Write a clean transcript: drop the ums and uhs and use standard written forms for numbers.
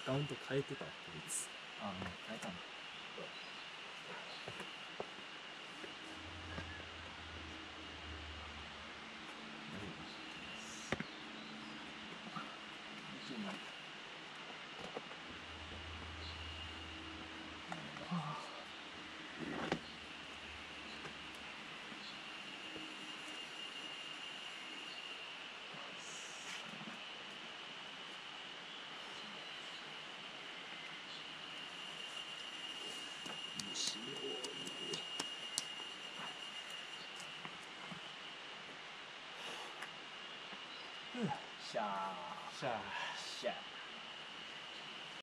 カウント変えてたってことです。 あ、変えたんだ。シャーしゃあシャー